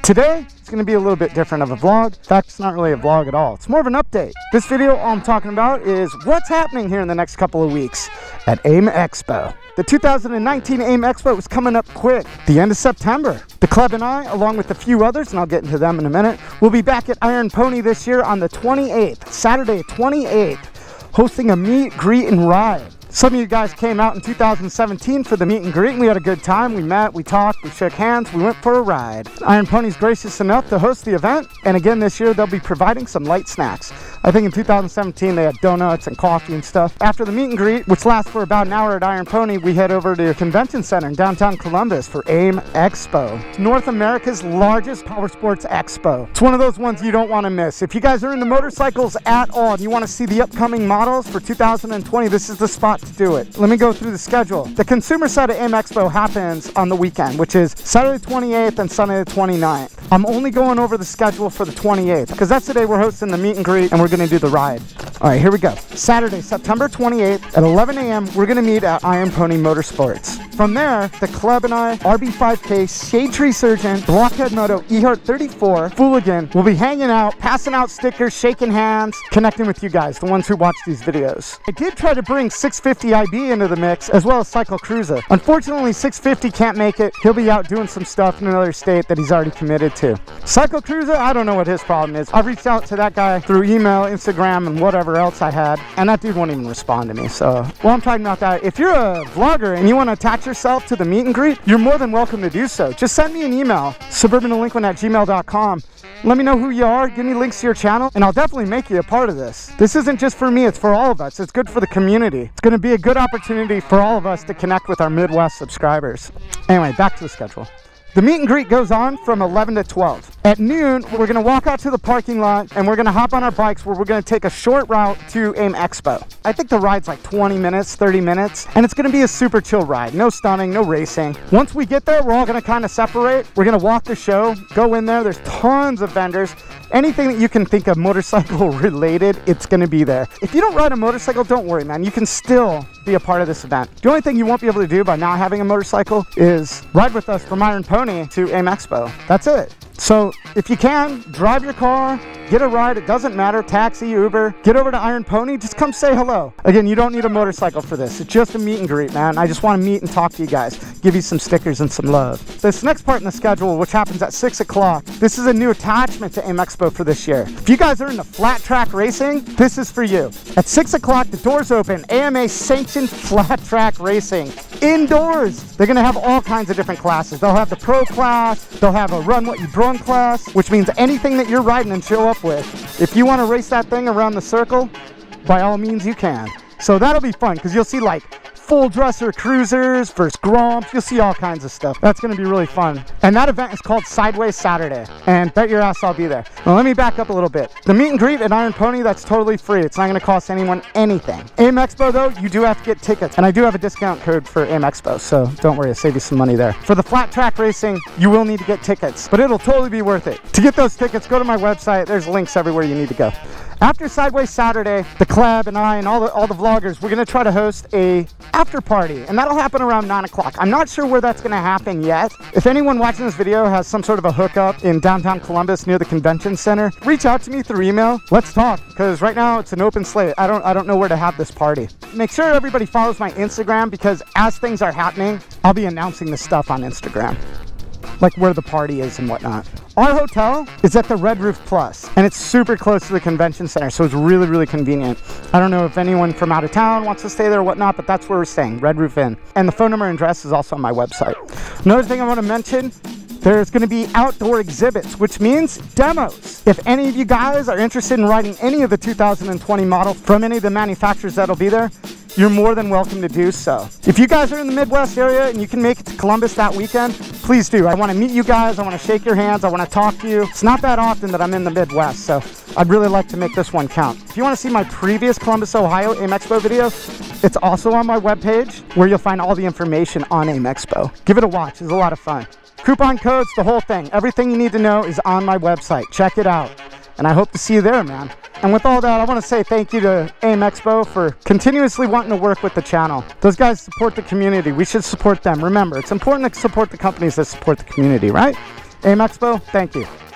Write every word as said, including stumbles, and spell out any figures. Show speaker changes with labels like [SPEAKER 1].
[SPEAKER 1] Today, it's going to be a little bit different of a vlog. In fact, it's not really a vlog at all. It's more of an update. This video, all I'm talking about is what's happening here in the next couple of weeks at AIM Expo. The two thousand nineteen AIM Expo is coming up quick, the end of September. The club and I, along with a few others, and I'll get into them in a minute, will be back at Iron Pony this year on the twenty-eighth, Saturday twenty-eighth, hosting a meet, greet, and ride. Some of you guys came out in two thousand seventeen for the meet and greet, and we had a good time. We met, we talked, we shook hands, we went for a ride. Iron Pony's gracious enough to host the event, and again this year they'll be providing some light snacks. I think in two thousand seventeen they had donuts and coffee and stuff. After the meet and greet, which lasts for about an hour at Iron Pony, we head over to the convention center in downtown Columbus for AIM Expo. It's North America's largest power sports expo. It's one of those ones you don't want to miss. If you guys are into motorcycles at all and you want to see the upcoming models for two thousand twenty, this is the spot to do it. Let me go through the schedule. The consumer side of AIM Expo happens on the weekend, which is Saturday twenty-eighth and Sunday the twenty-ninth. I'm only going over the schedule for the twenty-eighth because that's the day we're hosting the meet and greet and we're going to do the ride. All right, here we go. Saturday, September twenty-eighth at eleven A M we're going to meet at Iron Pony Motorsports. From there, the club and I, R B five K, Shade Tree Surgeon, Blockhead Moto, Ehart thirty-four, Fooligan will be hanging out, passing out stickers, shaking hands, connecting with you guys, the ones who watch these videos. I did try to bring six fifty I B into the mix as well as Cycle Cruiser. Unfortunately, six fifty can't make it. He'll be out doing some stuff in another state that he's already committed to. Cycle Cruiser, I don't know what his problem is. I reached out to that guy through email, Instagram, and whatever else I had, and that dude won't even respond to me. So, well, I'm talking about that. If you're a vlogger and you want to attach yourself to the meet and greet, you're more than welcome to do so. Just send me an email, suburban delinquent at gmail dot com. Let me know who you are, give me links to your channel, and I'll definitely make you a part of this. This isn't just for me, it's for all of us. It's good for the community. It's going to be a good opportunity for all of us to connect with our Midwest subscribers. Anyway, back to the schedule. The meet and greet goes on from eleven to twelve. At noon, we're going to walk out to the parking lot and we're going to hop on our bikes where we're going to take a short route to AIM Expo. I think the ride's like twenty minutes, thirty minutes, and it's going to be a super chill ride. No stunning, no racing. Once we get there, we're all going to kind of separate. We're going to walk the show, go in there. There's tons of vendors. Anything that you can think of motorcycle related, it's going to be there. If you don't ride a motorcycle, don't worry, man. You can still be a part of this event. The only thing you won't be able to do by not having a motorcycle is ride with us from Iron Pony to AIM Expo. That's it. So if you can, drive your car, get a ride, it doesn't matter, taxi, Uber, get over to Iron Pony, just come say hello. Again, you don't need a motorcycle for this. It's just a meet and greet, man. I just want to meet and talk to you guys, give you some stickers and some love. This next part in the schedule, which happens at six o'clock, this is a new attachment to AIM Expo for this year. If you guys are into flat track racing, this is for you. At six o'clock, the doors open, A M A sanctioned flat track racing. Indoors, they're gonna have all kinds of different classes. They'll have the pro class, they'll have a run what you brung class, which means anything that you're riding and show up with. If you wanna race that thing around the circle, by all means you can. So that'll be fun, because you'll see like full dresser cruisers versus grumps. You'll see all kinds of stuff. That's going to be really fun. And that event is called Sideways Saturday. And bet your ass I'll be there. Now let me back up a little bit. The meet and greet at Iron Pony, that's totally free. It's not going to cost anyone anything. AIM Expo though, you do have to get tickets. And I do have a discount code for AIM Expo, so don't worry, I'll save you some money there. For the flat track racing, you will need to get tickets, but it'll totally be worth it. To get those tickets, go to my website. There's links everywhere you need to go. After Sideways Saturday, the club and I and all the all the vloggers, we're gonna try to host a after party, and that'll happen around nine o'clock. I'm not sure where that's gonna happen yet. If anyone watching this video has some sort of a hookup in downtown Columbus near the convention center, reach out to me through email. Let's talk, because right now it's an open slate. I don't I don't know where to have this party. Make sure everybody follows my Instagram, because as things are happening, I'll be announcing this stuff on Instagram, like where the party is and whatnot. Our hotel is at the Red Roof Plus, and it's super close to the convention center, so it's really, really convenient. I don't know if anyone from out of town wants to stay there or whatnot, but that's where we're staying, Red Roof Inn. And the phone number and address is also on my website. Another thing I want to mention, there's going to be outdoor exhibits, which means demos. If any of you guys are interested in riding any of the two thousand twenty models from any of the manufacturers that'll be there, you're more than welcome to do so. If you guys are in the Midwest area and you can make it to Columbus that weekend, please do. I want to meet you guys, I want to shake your hands, I want to talk to you. It's not that often that I'm in the Midwest, so I'd really like to make this one count. If you want to see my previous Columbus, Ohio AIM Expo video, it's also on my webpage where you'll find all the information on AIM Expo. Give it a watch, it's a lot of fun. Coupon codes, the whole thing. Everything you need to know is on my website. Check it out. And I hope to see you there, man. And with all that, I want to say thank you to AIM Expo for continuously wanting to work with the channel. Those guys support the community. We should support them. Remember, it's important to support the companies that support the community, right? AIM Expo, thank you.